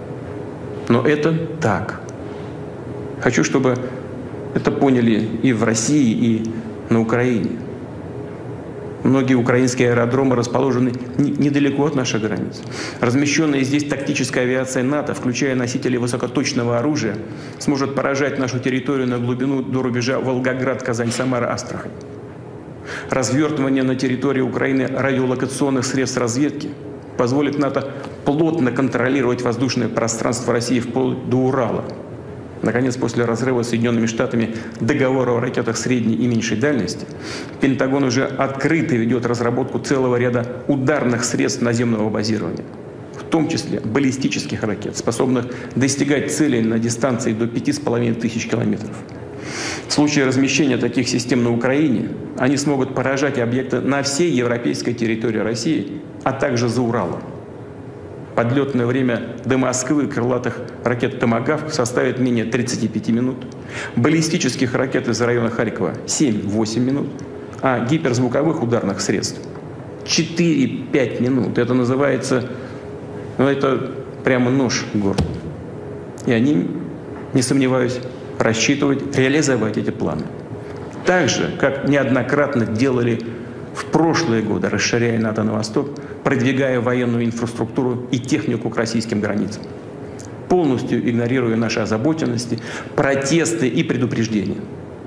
A: Но это так. Хочу, чтобы это поняли и в России, и на Украине. Многие украинские аэродромы расположены недалеко от наших границ. Размещенная здесь тактическая авиация НАТО, включая носители высокоточного оружия, сможет поражать нашу территорию на глубину до рубежа Волгоград, Казань, Самара, Астрахань. Развертывание на территории Украины радиолокационных средств разведки позволит НАТО плотно контролировать воздушное пространство России вплоть до Урала. Наконец, после разрыва Соединенными Штатами договора о ракетах средней и меньшей дальности, Пентагон уже открыто ведет разработку целого ряда ударных средств наземного базирования, в том числе баллистических ракет, способных достигать целей на дистанции до пяти с половиной тысяч километров. В случае размещения таких систем на Украине они смогут поражать объекты на всей европейской территории России, а также за Уралом. Подлетное время до Москвы крылатых ракет «Томагавк» составит менее тридцати пяти минут, баллистических ракет из района Харькова – семь-восемь минут, а гиперзвуковых ударных средств – четыре-пять минут. Это называется, ну это прямо нож в горло. И они, не сомневаюсь, рассчитывают реализовать эти планы. Так же, как неоднократно делали в прошлые годы, расширяя НАТО на восток, продвигая военную инфраструктуру и технику к российским границам, полностью игнорируя наши озабоченности, протесты и предупреждения.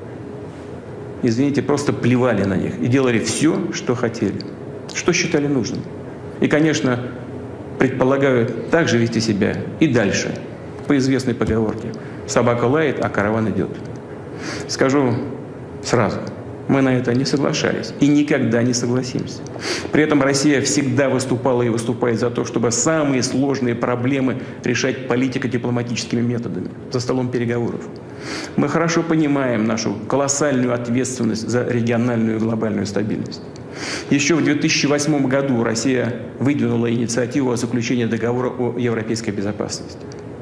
A: Извините, просто плевали на них и делали все, что хотели, что считали нужным. И, конечно, предполагаю также вести себя и дальше, по известной поговорке: собака лает, а караван идет. Скажу сразу, мы на это не соглашались и никогда не согласимся. При этом Россия всегда выступала и выступает за то, чтобы самые сложные проблемы решать политико-дипломатическими методами, за столом переговоров. Мы хорошо понимаем нашу колоссальную ответственность за региональную и глобальную стабильность. Еще в две тысячи восьмом году Россия выдвинула инициативу о заключении договора о европейской безопасности.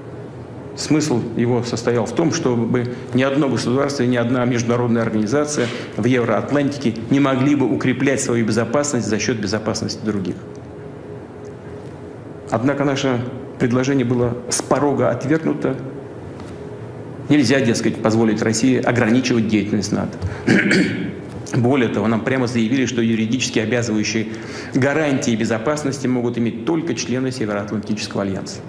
A: Смысл его состоял в том, чтобы ни одно государство и ни одна международная организация в Евроатлантике не могли бы укреплять свою безопасность за счет безопасности других. Однако наше предложение было с порога отвергнуто. Нельзя, дескать, позволить России ограничивать деятельность НАТО. Более того, нам прямо заявили, что юридически обязывающие гарантии безопасности могут иметь только члены Североатлантического альянса.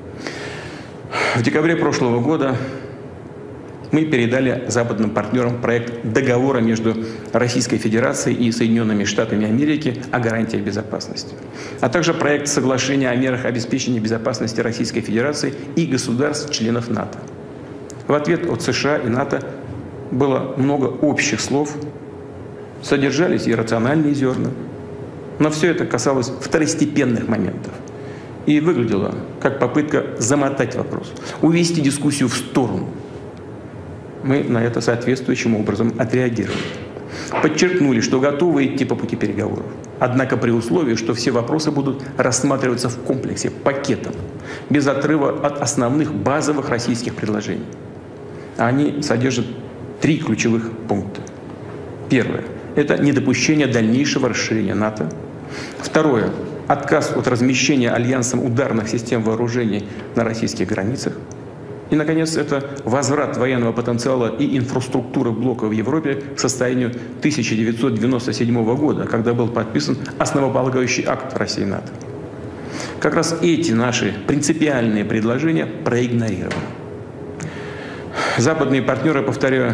A: В декабре прошлого года мы передали западным партнерам проект договора между Российской Федерацией и Соединенными Штатами Америки о гарантиях безопасности, а также проект соглашения о мерах обеспечения безопасности Российской Федерации и государств-членов НАТО. В ответ от США и НАТО было много общих слов, содержались и рациональные зерна. Но все это касалось второстепенных моментов. И выглядело как попытка замотать вопрос, увести дискуссию в сторону. Мы на это соответствующим образом отреагировали. Подчеркнули, что готовы идти по пути переговоров. Однако при условии, что все вопросы будут рассматриваться в комплексе, пакетом, без отрыва от основных базовых российских предложений. Они содержат три ключевых пункта. Первое – это недопущение дальнейшего расширения НАТО. Второе – отказ от размещения альянсом ударных систем вооружений на российских границах. И, наконец, это возврат военного потенциала и инфраструктуры блока в Европе к состоянию тысяча девятьсот девяносто седьмого года, когда был подписан основополагающий акт России и НАТО. Как раз эти наши принципиальные предложения проигнорированы. Западные партнеры, повторяю,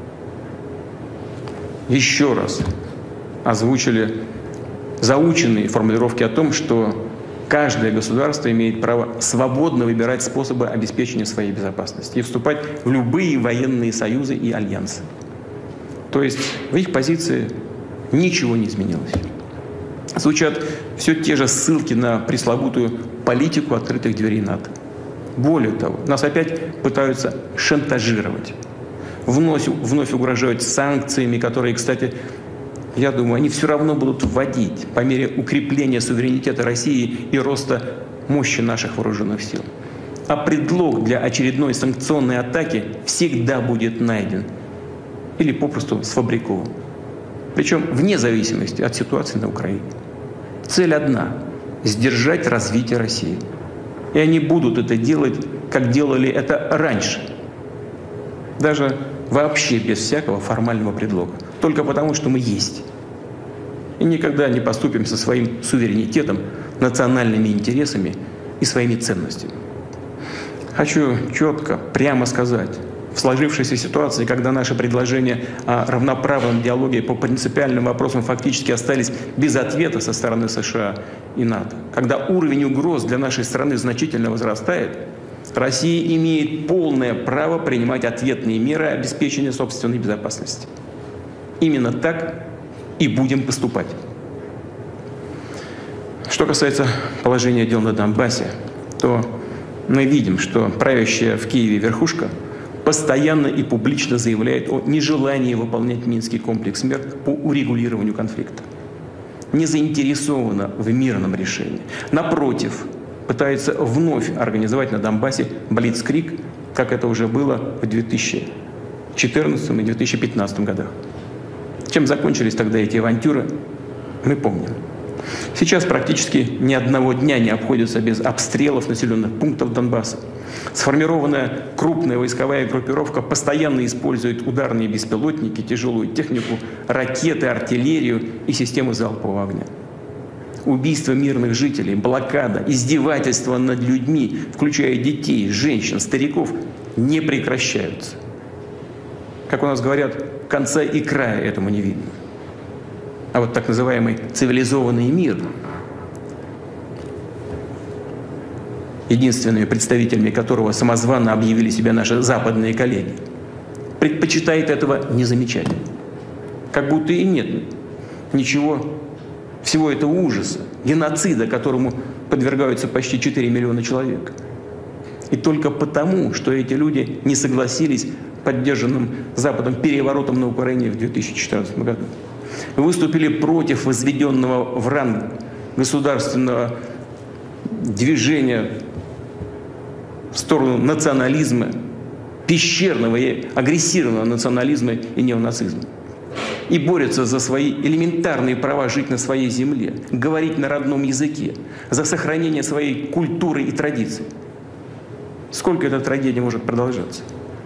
A: еще раз озвучили заученные формулировки о том, что каждое государство имеет право свободно выбирать способы обеспечения своей безопасности и вступать в любые военные союзы и альянсы. То есть в их позиции ничего не изменилось. Звучат все те же ссылки на пресловутую политику открытых дверей НАТО. Более того, нас опять пытаются шантажировать. Вновь, вновь угрожают санкциями, которые, кстати, я думаю, они все равно будут вводить по мере укрепления суверенитета России и роста мощи наших вооруженных сил. А предлог для очередной санкционной атаки всегда будет найден или попросту сфабрикован. Причем вне зависимости от ситуации на Украине. Цель одна – сдержать развитие России. И они будут это делать, как делали это раньше. Даже вообще без всякого формального предлога. Только потому, что мы есть. И никогда не поступим со своим суверенитетом, национальными интересами и своими ценностями. Хочу четко, прямо сказать, в сложившейся ситуации, когда наши предложения о равноправном диалоге по принципиальным вопросам фактически остались без ответа со стороны США и НАТО, когда уровень угроз для нашей страны значительно возрастает, Россия имеет полное право принимать ответные меры обеспечения собственной безопасности. Именно так и будем поступать. Что касается положения дел на Донбассе, то мы видим, что правящая в Киеве верхушка постоянно и публично заявляет о нежелании выполнять Минский комплекс мер по урегулированию конфликта. Не заинтересована в мирном решении. Напротив, пытается вновь организовать на Донбассе блицкриг, как это уже было в две тысячи четырнадцатом и две тысячи пятнадцатом годах. Чем закончились тогда эти авантюры, мы помним. Сейчас практически ни одного дня не обходится без обстрелов населенных пунктов Донбасса. Сформированная крупная войсковая группировка постоянно использует ударные беспилотники, тяжелую технику, ракеты, артиллерию и системы залпового огня. Убийства мирных жителей, блокада, издевательства над людьми, включая детей, женщин, стариков, не прекращаются. Как у нас говорят, конца и края этому не видно. А вот так называемый цивилизованный мир, единственными представителями которого самозванно объявили себя наши западные коллеги, предпочитает этого не замечать. Как будто и нет ничего, всего этого ужаса, геноцида, которому подвергаются почти четыре миллиона человек. И только потому, что эти люди не согласились поддержанным Западом переворотом на Украине в две тысячи четырнадцатом году. Выступили против возведенного в ранг государственного движения в сторону национализма, пещерного и агрессивного национализма и неонацизма. И борются за свои элементарные права жить на своей земле, говорить на родном языке, за сохранение своей культуры и традиций. Сколько эта трагедия может продолжаться?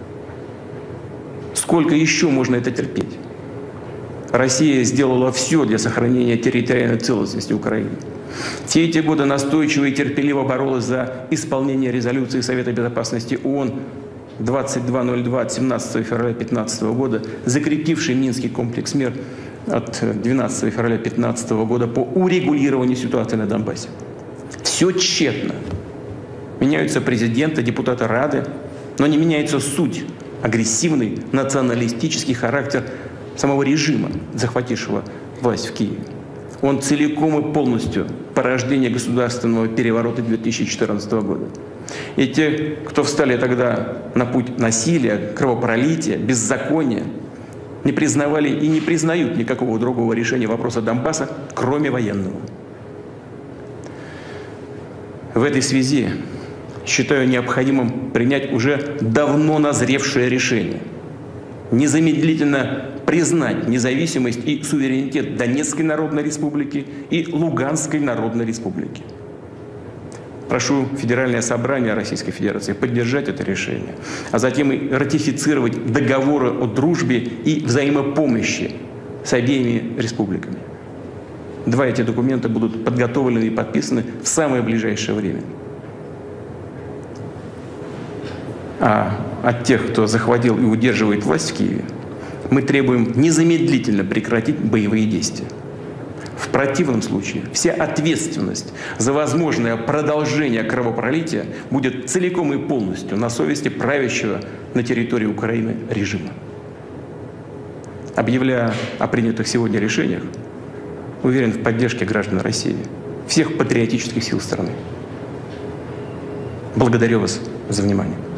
A: Сколько еще можно это терпеть? Россия сделала все для сохранения территориальной целостности Украины. Все эти годы настойчиво и терпеливо боролась за исполнение резолюции Совета Безопасности ООН двадцать два ноль два от семнадцатого февраля две тысячи пятнадцатого года, закрепивший Минский комплекс мер от двенадцатого февраля две тысячи пятнадцатого года по урегулированию ситуации на Донбассе. Все тщетно. Меняются президенты, депутаты Рады, но не меняется суть, агрессивный националистический характер самого режима, захватившего власть в Киеве. Он целиком и полностью порождение государственного переворота две тысячи четырнадцатого года. И те, кто встали тогда на путь насилия, кровопролития, беззакония, не признавали и не признают никакого другого решения вопроса Донбасса, кроме военного. В этой связи считаю необходимым принять уже давно назревшее решение. Незамедлительно признать независимость и суверенитет Донецкой Народной Республики и Луганской Народной Республики. Прошу Федеральное собрание Российской Федерации поддержать это решение, а затем и ратифицировать договоры о дружбе и взаимопомощи с обеими республиками. Два эти документа будут подготовлены и подписаны в самое ближайшее время. А от тех, кто захватил и удерживает власть в Киеве, мы требуем незамедлительно прекратить боевые действия. В противном случае вся ответственность за возможное продолжение кровопролития будет целиком и полностью на совести правящего на территории Украины режима. Объявляя о принятых сегодня решениях, уверен в поддержке граждан России, всех патриотических сил страны. Благодарю вас за внимание.